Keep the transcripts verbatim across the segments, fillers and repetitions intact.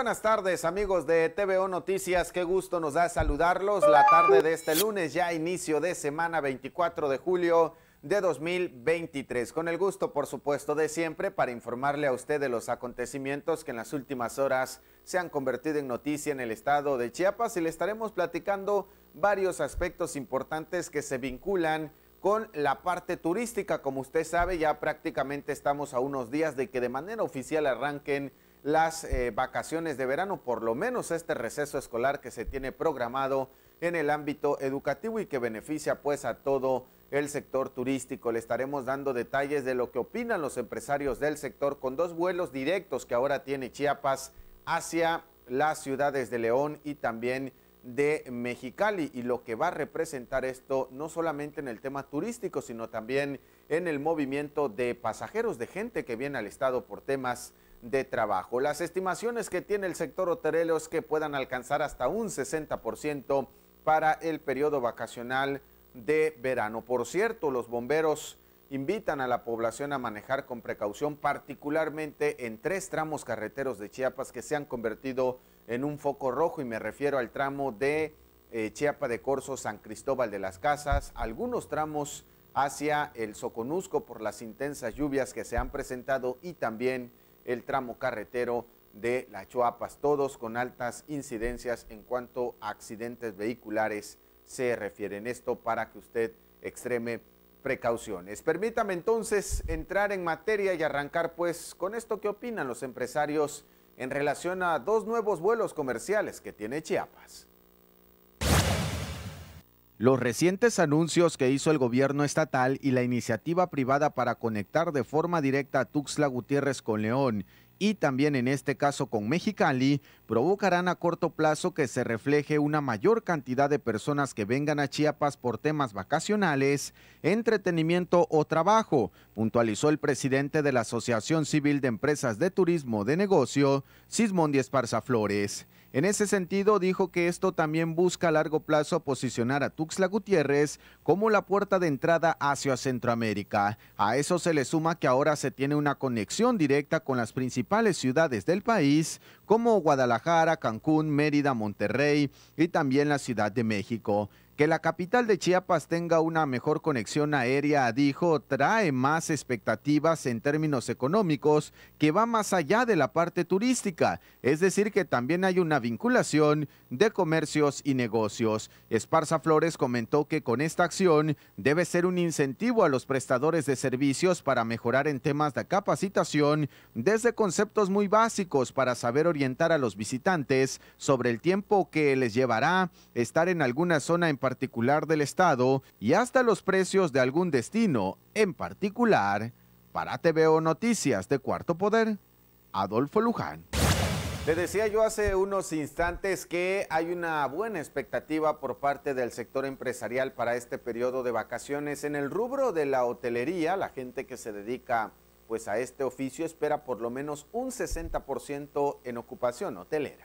buenas tardes, amigos de T V O Noticias. Qué gusto nos da saludarlos la tarde de este lunes, ya inicio de semana, veinticuatro de julio de dos mil veintitrés. Con el gusto, por supuesto, de siempre para informarle a usted de los acontecimientos que en las últimas horas se han convertido en noticia en el estado de Chiapas, y le estaremos platicando varios aspectos importantes que se vinculan con la parte turística. Como usted sabe, ya prácticamente estamos a unos días de que de manera oficial arranquen las eh, vacaciones de verano, por lo menos este receso escolar que se tiene programado en el ámbito educativo y que beneficia pues a todo el sector turístico. Le estaremos dando detalles de lo que opinan los empresarios del sector con dos vuelos directos que ahora tiene Chiapas hacia las ciudades de León y también de Mexicali, y lo que va a representar esto no solamente en el tema turístico, sino también en el movimiento de pasajeros, de gente que viene al estado por temas de trabajo. Las estimaciones que tiene el sector hotelero es que puedan alcanzar hasta un sesenta por ciento para el periodo vacacional de verano. Por cierto, los bomberos invitan a la población a manejar con precaución, particularmente en tres tramos carreteros de Chiapas que se han convertido en un foco rojo, y me refiero al tramo de eh, Chiapa de Corzo, San Cristóbal de las Casas, algunos tramos hacia el Soconusco por las intensas lluvias que se han presentado, y también el tramo carretero de La Chuapas, todos con altas incidencias en cuanto a accidentes vehiculares se refieren. Esto para que usted extreme precauciones. Permítame entonces entrar en materia y arrancar pues con esto que opinan los empresarios en relación a dos nuevos vuelos comerciales que tiene Chiapas. Los recientes anuncios que hizo el gobierno estatal y la iniciativa privada para conectar de forma directa a Tuxtla Gutiérrez con León, y también en este caso con Mexicali, provocarán a corto plazo que se refleje una mayor cantidad de personas que vengan a Chiapas por temas vacacionales, entretenimiento o trabajo, puntualizó el presidente de la Asociación Civil de Empresas de Turismo de Negocio, Sismondi Esparza Flores. En ese sentido, dijo que esto también busca a largo plazo posicionar a Tuxtla Gutiérrez como la puerta de entrada hacia Centroamérica. A eso se le suma que ahora se tiene una conexión directa con las principales ciudades del país, como Guadalajara, Cancún, Mérida, Monterrey y también la Ciudad de México. Que la capital de Chiapas tenga una mejor conexión aérea, dijo, trae más expectativas en términos económicos, que va más allá de la parte turística, es decir, que también hay una vinculación de comercios y negocios. Esparza Flores comentó que con esta acción debe ser un incentivo a los prestadores de servicios para mejorar en temas de capacitación, desde conceptos muy básicos para saber orientar a los visitantes sobre el tiempo que les llevará estar en alguna zona en particular del estado y hasta los precios de algún destino en particular. Para T V O Noticias de Cuarto Poder, Adolfo Luján. Le decía yo hace unos instantes que hay una buena expectativa por parte del sector empresarial para este periodo de vacaciones. En el rubro de la hotelería, la gente que se dedica pues a este oficio espera por lo menos un sesenta por ciento en ocupación hotelera.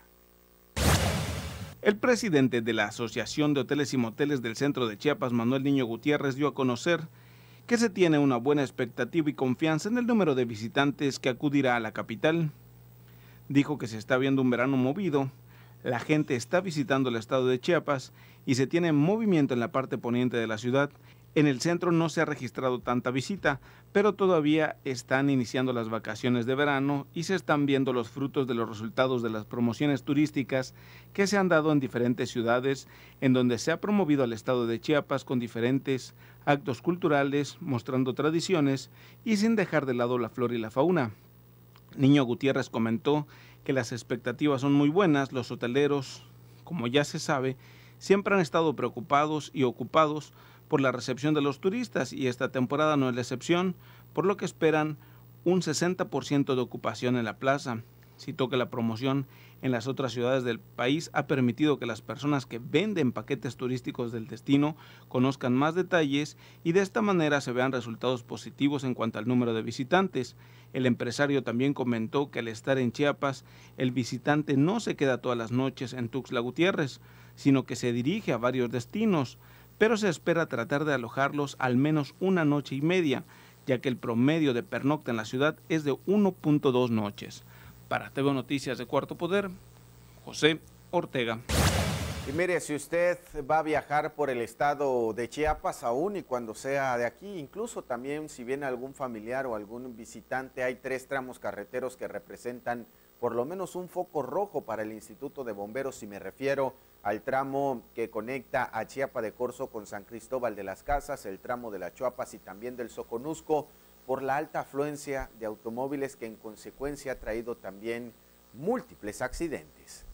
El presidente de la Asociación de Hoteles y Moteles del Centro de Chiapas, Manuel Niño Gutiérrez, dio a conocer que se tiene una buena expectativa y confianza en el número de visitantes que acudirá a la capital. Dijo que se está viendo un verano movido, la gente está visitando el estado de Chiapas y se tiene movimiento en la parte poniente de la ciudad. En el centro no se ha registrado tanta visita, pero todavía están iniciando las vacaciones de verano y se están viendo los frutos de los resultados de las promociones turísticas que se han dado en diferentes ciudades, en donde se ha promovido al estado de Chiapas con diferentes actos culturales, mostrando tradiciones y sin dejar de lado la flora y la fauna. Niño Gutiérrez comentó que las expectativas son muy buenas. Los hoteleros, como ya se sabe, siempre han estado preocupados y ocupados por la recepción de los turistas, y esta temporada no es la excepción, por lo que esperan un sesenta por ciento de ocupación en la plaza. Citó que la promoción en las otras ciudades del país ha permitido que las personas que venden paquetes turísticos del destino conozcan más detalles y de esta manera se vean resultados positivos en cuanto al número de visitantes. El empresario también comentó que al estar en Chiapas, el visitante no se queda todas las noches en Tuxtla Gutiérrez, sino que se dirige a varios destinos, pero se espera tratar de alojarlos al menos una noche y media, ya que el promedio de pernocta en la ciudad es de uno punto dos noches. Para T V O Noticias de Cuarto Poder, José Ortega. Y mire, si usted va a viajar por el estado de Chiapas aún y cuando sea de aquí, incluso también si viene algún familiar o algún visitante, hay tres tramos carreteros que representan por lo menos un foco rojo para el Instituto de Bomberos, y me refiero al tramo que conecta a Chiapa de Corzo con San Cristóbal de las Casas, el tramo de las Chuapas y también del Soconusco, por la alta afluencia de automóviles que en consecuencia ha traído también múltiples accidentes.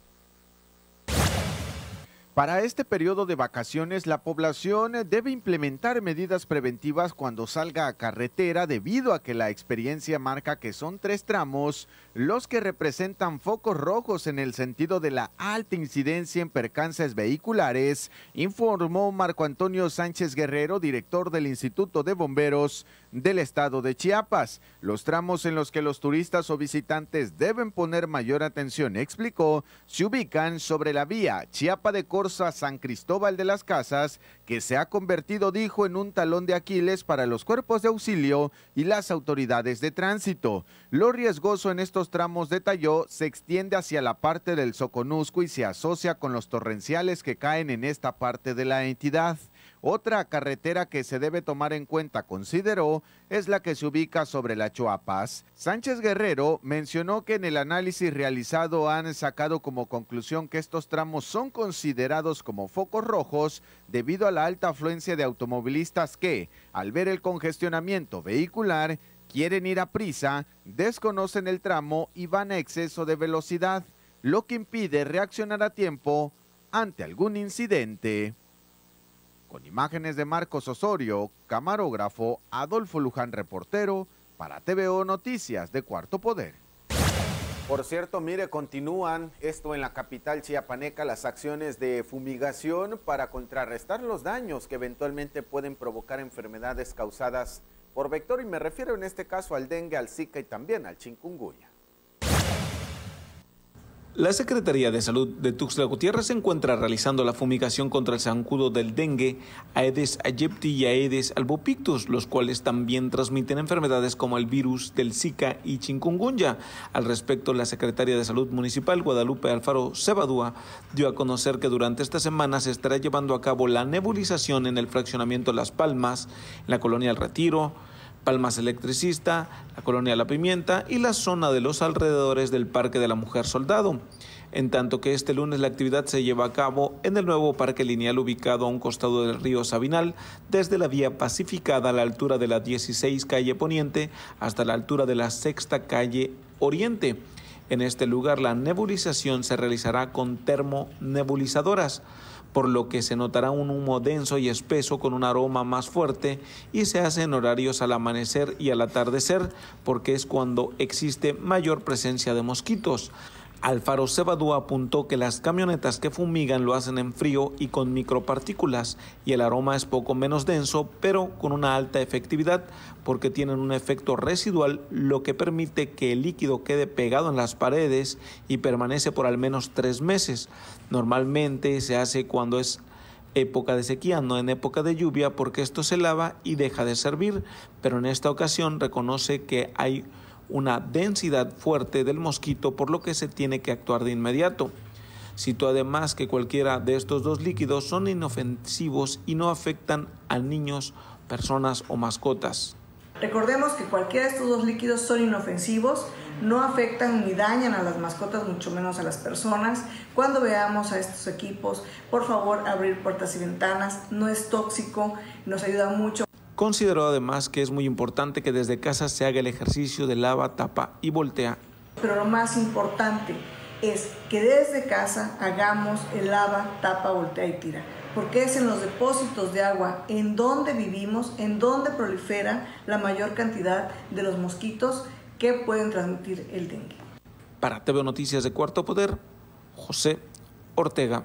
Para este periodo de vacaciones, la población debe implementar medidas preventivas cuando salga a carretera, debido a que la experiencia marca que son tres tramos los que representan focos rojos en el sentido de la alta incidencia en percances vehiculares, informó Marco Antonio Sánchez Guerrero, director del Instituto de Bomberos del estado de Chiapas. Los tramos en los que los turistas o visitantes deben poner mayor atención, explicó, se ubican sobre la vía Chiapa de Corzo a San Cristóbal de las Casas, que se ha convertido, dijo, en un talón de Aquiles para los cuerpos de auxilio y las autoridades de tránsito. Lo riesgoso en estos tramos, detalló, se extiende hacia la parte del Soconusco y se asocia con los torrenciales que caen en esta parte de la entidad. Otra carretera que se debe tomar en cuenta, consideró, es la que se ubica sobre la Chuapas. Sánchez Guerrero mencionó que en el análisis realizado han sacado como conclusión que estos tramos son considerados como focos rojos debido a la alta afluencia de automovilistas que, al ver el congestionamiento vehicular, quieren ir a prisa, desconocen el tramo y van a exceso de velocidad, lo que impide reaccionar a tiempo ante algún incidente. Con imágenes de Marcos Osorio, camarógrafo Adolfo Luján, reportero para T V O Noticias de Cuarto Poder. Por cierto, mire, continúan esto en la capital chiapaneca las acciones de fumigación para contrarrestar los daños que eventualmente pueden provocar enfermedades causadas por vector, y me refiero en este caso al dengue, al zika y también al chikungunya. La Secretaría de Salud de Tuxtla Gutiérrez se encuentra realizando la fumigación contra el zancudo del dengue, Aedes aegypti y Aedes albopictus, los cuales también transmiten enfermedades como el virus del Zika y chikungunya. Al respecto, la Secretaría de Salud Municipal, Guadalupe Alfaro Cebadúa, dio a conocer que durante esta semana se estará llevando a cabo la nebulización en el fraccionamiento Las Palmas, en la colonia El Retiro, Palmas Electricista, la colonia La Pimienta y la zona de los alrededores del Parque de la Mujer Soldado. En tanto que este lunes la actividad se lleva a cabo en el nuevo parque lineal ubicado a un costado del río Sabinal, desde la vía pacificada a la altura de la dieciséis calle Poniente hasta la altura de la sexta calle Oriente. En este lugar la nebulización se realizará con termonebulizadoras, por lo que se notará un humo denso y espeso con un aroma más fuerte, y se hace en horarios al amanecer y al atardecer, porque es cuando existe mayor presencia de mosquitos. Alfaro Cebadúa apuntó que las camionetas que fumigan lo hacen en frío y con micropartículas, y el aroma es poco menos denso, pero con una alta efectividad, porque tienen un efecto residual, lo que permite que el líquido quede pegado en las paredes y permanece por al menos tres meses. Normalmente se hace cuando es época de sequía, no en época de lluvia, porque esto se lava y deja de servir, pero en esta ocasión reconoce que hay una densidad fuerte del mosquito, por lo que se tiene que actuar de inmediato. Citó además que cualquiera de estos dos líquidos son inofensivos y no afectan a niños, personas o mascotas. Recordemos que cualquiera de estos dos líquidos son inofensivos, no afectan ni dañan a las mascotas, mucho menos a las personas. Cuando veamos a estos equipos, por favor, abrir puertas y ventanas, no es tóxico, nos ayuda mucho. Consideró además que es muy importante que desde casa se haga el ejercicio de lava, tapa y voltea. Pero lo más importante es que desde casa hagamos el lava, tapa, voltea y tira, porque es en los depósitos de agua en donde vivimos, en donde prolifera la mayor cantidad de los mosquitos que pueden transmitir el dengue. Para T V O Noticias de Cuarto Poder, José Ortega.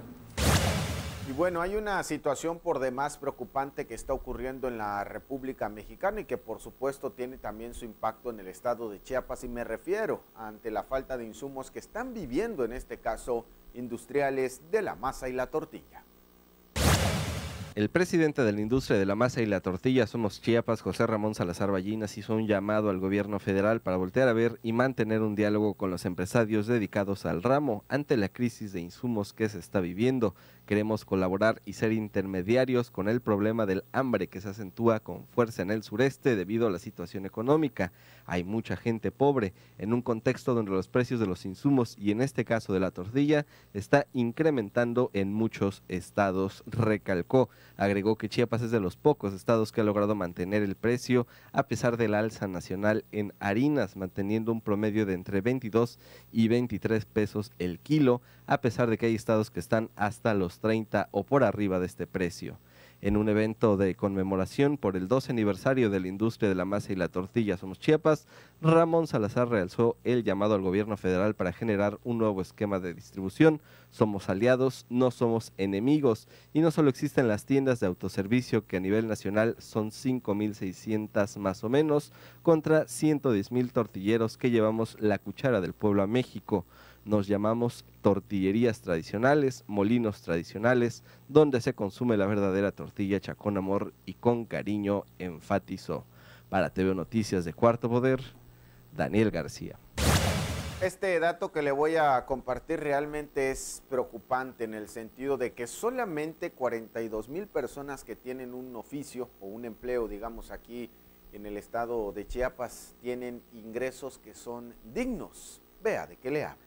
Y bueno, hay una situación por demás preocupante que está ocurriendo en la República Mexicana y que por supuesto tiene también su impacto en el estado de Chiapas, y me refiero ante la falta de insumos que están viviendo en este caso industriales de la masa y la tortilla. El presidente de la industria de la masa y la tortilla Somos Chiapas, José Ramón Salazar Ballinas, hizo un llamado al gobierno federal para voltear a ver y mantener un diálogo con los empresarios dedicados al ramo ante la crisis de insumos que se está viviendo. Queremos colaborar y ser intermediarios con el problema del hambre que se acentúa con fuerza en el sureste debido a la situación económica. Hay mucha gente pobre en un contexto donde los precios de los insumos y en este caso de la tortilla está incrementando en muchos estados, recalcó. Agregó que Chiapas es de los pocos estados que ha logrado mantener el precio a pesar del alza nacional en harinas, manteniendo un promedio de entre veintidós y veintitrés pesos el kilo, a pesar de que hay estados que están hasta los treinta o por arriba de este precio. En un evento de conmemoración por el doce aniversario de la industria de la masa y la tortilla Somos Chiapas, Ramón Salazar realzó el llamado al gobierno federal para generar un nuevo esquema de distribución. Somos aliados, no somos enemigos, y no solo existen las tiendas de autoservicio que a nivel nacional son cinco mil seiscientas más o menos, contra ciento diez mil tortilleros que llevamos la cuchara del pueblo a México. Nos llamamos tortillerías tradicionales, molinos tradicionales, donde se consume la verdadera tortilla hecha con amor y con cariño, enfatizó. Para T V Noticias de Cuarto Poder, Daniel García. Este dato que le voy a compartir realmente es preocupante en el sentido de que solamente cuarenta y dos mil personas que tienen un oficio o un empleo, digamos aquí en el estado de Chiapas, tienen ingresos que son dignos. Vea de qué le hablo.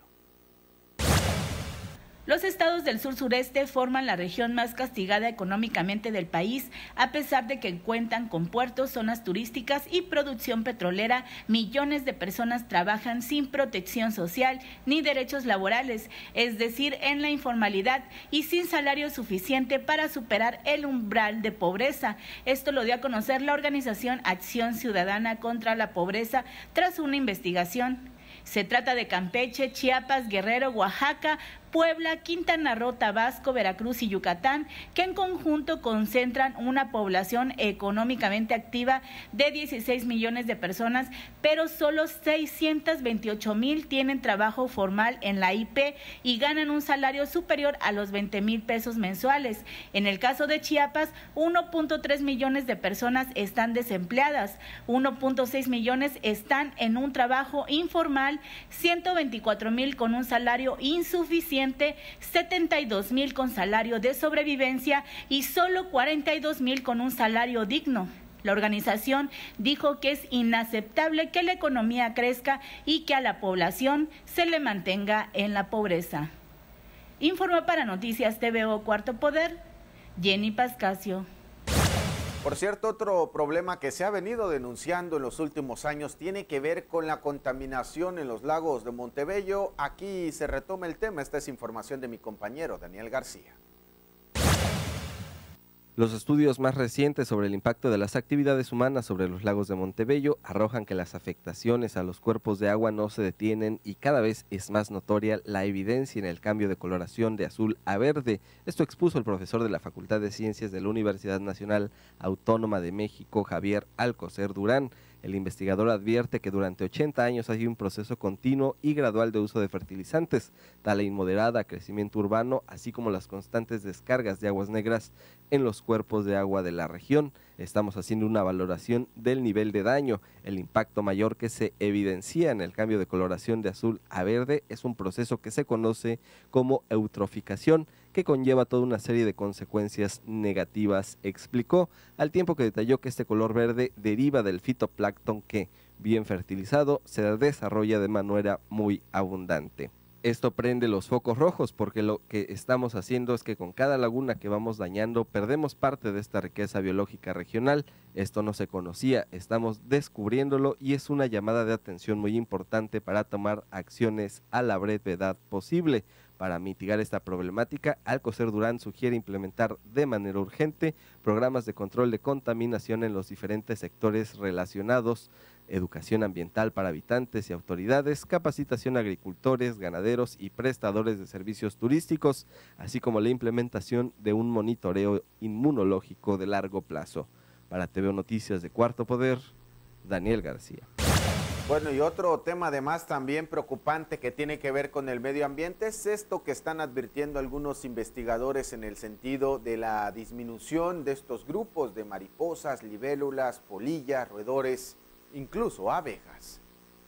Los estados del sur-sureste forman la región más castigada económicamente del país, a pesar de que cuentan con puertos, zonas turísticas y producción petrolera. Millones de personas trabajan sin protección social ni derechos laborales, es decir, en la informalidad y sin salario suficiente para superar el umbral de pobreza. Esto lo dio a conocer la organización Acción Ciudadana contra la Pobreza tras una investigación. Se trata de Campeche, Chiapas, Guerrero, Oaxaca, Puebla, Quintana Roo, Tabasco, Veracruz y Yucatán, que en conjunto concentran una población económicamente activa de dieciséis millones de personas, pero solo seiscientos veintiocho mil tienen trabajo formal en la I P y ganan un salario superior a los veinte mil pesos mensuales. En el caso de Chiapas, uno punto tres millones de personas están desempleadas, uno punto seis millones están en un trabajo informal, ciento veinticuatro mil con un salario insuficiente, setenta y dos mil con salario de sobrevivencia y solo cuarenta y dos mil con un salario digno. La organización dijo que es inaceptable que la economía crezca y que a la población se le mantenga en la pobreza. Informa para Noticias T V O Cuarto Poder, Jenny Pascasio. Por cierto, otro problema que se ha venido denunciando en los últimos años tiene que ver con la contaminación en los lagos de Montebello. Aquí se retoma el tema. Esta es información de mi compañero Daniel García. Los estudios más recientes sobre el impacto de las actividades humanas sobre los lagos de Montebello arrojan que las afectaciones a los cuerpos de agua no se detienen y cada vez es más notoria la evidencia en el cambio de coloración de azul a verde. Esto expuso el profesor de la Facultad de Ciencias de la Universidad Nacional Autónoma de México, Javier Alcocer Durán. El investigador advierte que durante ochenta años hay un proceso continuo y gradual de uso de fertilizantes, tala inmoderada, crecimiento urbano, así como las constantes descargas de aguas negras en los cuerpos de agua de la región. Estamos haciendo una valoración del nivel de daño. El impacto mayor que se evidencia en el cambio de coloración de azul a verde es un proceso que se conoce como eutroficación, que conlleva toda una serie de consecuencias negativas, explicó, al tiempo que detalló que este color verde deriva del fitoplancton que, bien fertilizado, se desarrolla de manera muy abundante. Esto prende los focos rojos porque lo que estamos haciendo es que con cada laguna que vamos dañando perdemos parte de esta riqueza biológica regional. Esto no se conocía, estamos descubriéndolo y es una llamada de atención muy importante para tomar acciones a la brevedad posible. Para mitigar esta problemática, Alcocer Durán sugiere implementar de manera urgente programas de control de contaminación en los diferentes sectores relacionados, educación ambiental para habitantes y autoridades, capacitación a agricultores, ganaderos y prestadores de servicios turísticos, así como la implementación de un monitoreo inmunológico de largo plazo. Para T V O Noticias de Cuarto Poder, Daniel García. Bueno, y otro tema además también preocupante que tiene que ver con el medio ambiente es esto que están advirtiendo algunos investigadores en el sentido de la disminución de estos grupos de mariposas, libélulas, polillas, roedores, incluso abejas.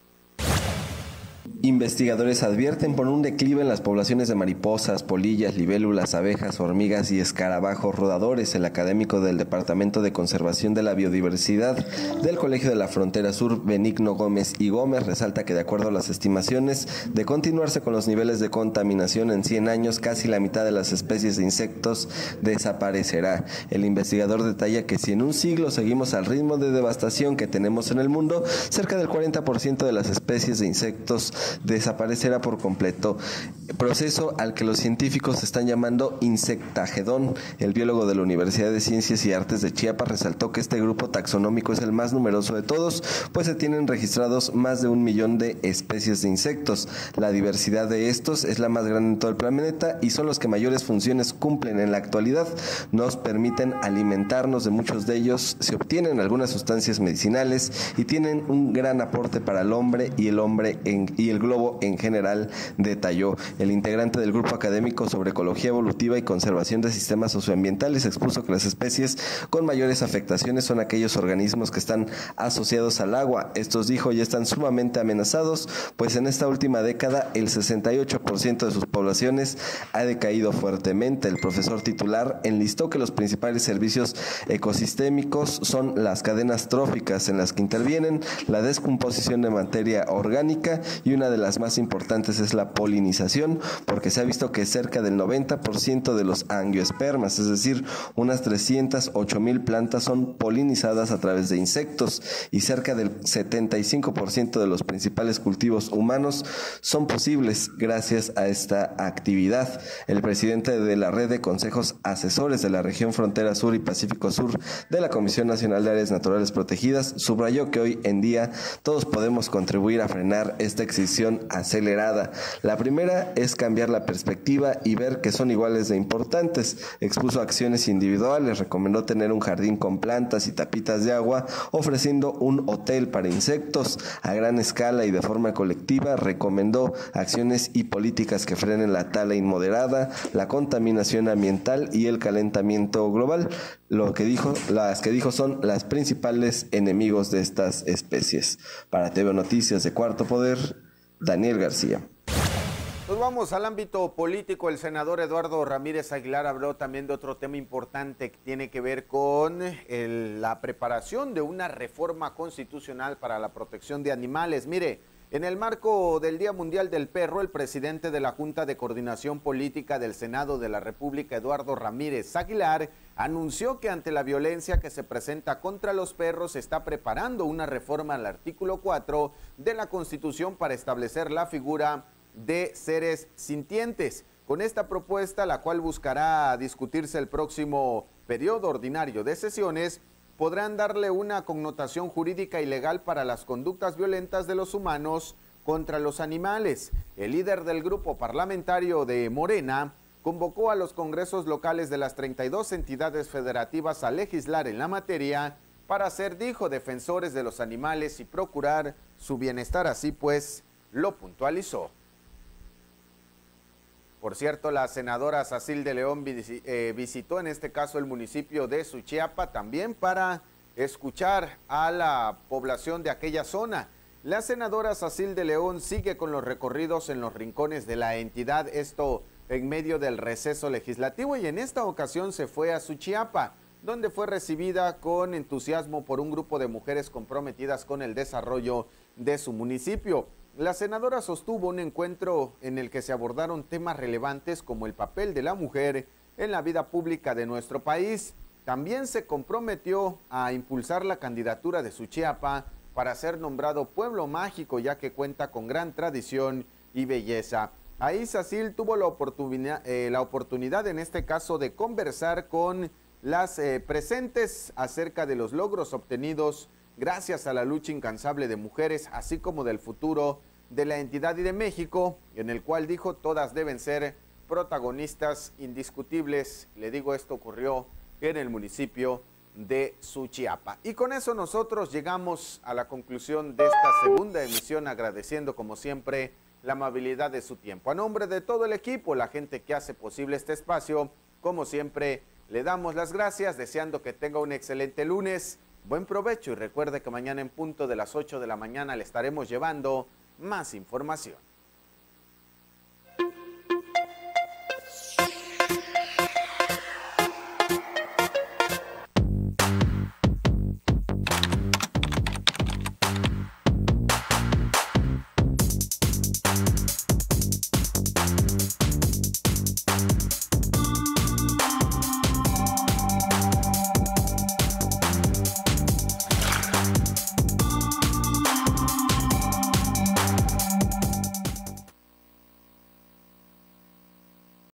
Investigadores advierten por un declive en las poblaciones de mariposas, polillas, libélulas, abejas, hormigas y escarabajos rodadores. El académico del Departamento de Conservación de la Biodiversidad del Colegio de la Frontera Sur, Benigno Gómez y Gómez, resalta que de acuerdo a las estimaciones, de continuarse con los niveles de contaminación en cien años, casi la mitad de las especies de insectos desaparecerá. El investigador detalla que si en un siglo seguimos al ritmo de devastación que tenemos en el mundo, cerca del cuarenta por ciento de las especies de insectos desaparecerá por completo, proceso al que los científicos están llamando insectagedón. El biólogo de la Universidad de Ciencias y Artes de Chiapas resaltó que este grupo taxonómico es el más numeroso de todos, pues se tienen registrados más de un millón de especies de insectos. La diversidad de estos es la más grande en todo el planeta y son los que mayores funciones cumplen en la actualidad. Nos permiten alimentarnos, de muchos de ellos se obtienen algunas sustancias medicinales y tienen un gran aporte para el hombre y el hombre en, y el globo en general, detalló. El integrante del grupo académico sobre ecología evolutiva y conservación de sistemas socioambientales expuso que las especies con mayores afectaciones son aquellos organismos que están asociados al agua. Estos, dijo, ya están sumamente amenazados, pues en esta última década el sesenta y ocho por ciento de sus poblaciones ha decaído fuertemente. El profesor titular enlistó que los principales servicios ecosistémicos son las cadenas tróficas, en las que intervienen la descomposición de materia orgánica, y una de las más importantes es la polinización, porque se ha visto que cerca del noventa por ciento de los angiospermas, es decir, unas trescientas ocho mil plantas son polinizadas a través de insectos, y cerca del setenta y cinco por ciento de los principales cultivos humanos son posibles gracias a esta actividad. El presidente de la red de consejos asesores de la región Frontera Sur y Pacífico Sur de la Comisión Nacional de Áreas Naturales Protegidas subrayó que hoy en día todos podemos contribuir a frenar esta extinción acelerada. La primera es cambiar la perspectiva y ver que son iguales de importantes. Expuso acciones individuales, recomendó tener un jardín con plantas y tapitas de agua, ofreciendo un hotel para insectos a gran escala y de forma colectiva. Recomendó acciones y políticas que frenen la tala inmoderada, la contaminación ambiental y el calentamiento global. Lo que dijo, las que dijo son las principales enemigos de estas especies. Para T V Noticias de Cuarto Poder, Daniel García. Nos vamos al ámbito político. El senador Eduardo Ramírez Aguilar habló también de otro tema importante que tiene que ver con el, la preparación de una reforma constitucional para la protección de animales. Mire, en el marco del Día Mundial del Perro, el presidente de la Junta de Coordinación Política del Senado de la República, Eduardo Ramírez Aguilar, anunció que ante la violencia que se presenta contra los perros, se está preparando una reforma al artículo cuatro de la Constitución para establecer la figura de seres sintientes. Con esta propuesta, la cual buscará discutirse el próximo periodo ordinario de sesiones, podrán darle una connotación jurídica y legal para las conductas violentas de los humanos contra los animales. El líder del grupo parlamentario de Morena convocó a los congresos locales de las treinta y dos entidades federativas a legislar en la materia para ser, dijo, defensores de los animales y procurar su bienestar. Así pues, lo puntualizó. Por cierto, la senadora Sacil de León visitó en este caso el municipio de Suchiapa también para escuchar a la población de aquella zona. La senadora Sacil de León sigue con los recorridos en los rincones de la entidad, esto en medio del receso legislativo, y en esta ocasión se fue a Suchiapa, donde fue recibida con entusiasmo por un grupo de mujeres comprometidas con el desarrollo de su municipio. La senadora sostuvo un encuentro en el que se abordaron temas relevantes como el papel de la mujer en la vida pública de nuestro país. También se comprometió a impulsar la candidatura de Suchiapa para ser nombrado pueblo mágico, ya que cuenta con gran tradición y belleza. Ahí Sacil tuvo la oportunidad, eh, la oportunidad en este caso de conversar con las eh, presentes acerca de los logros obtenidos gracias a la lucha incansable de mujeres, así como del futuro de la entidad y de México, en el cual dijo todas deben ser protagonistas indiscutibles. Le digo, esto ocurrió en el municipio de Suchiapa. Y con eso nosotros llegamos a la conclusión de esta segunda emisión, agradeciendo como siempre la amabilidad de su tiempo. A nombre de todo el equipo, la gente que hace posible este espacio, como siempre, le damos las gracias, deseando que tenga un excelente lunes. Buen provecho y recuerde que mañana en punto de las ocho de la mañana le estaremos llevando más información.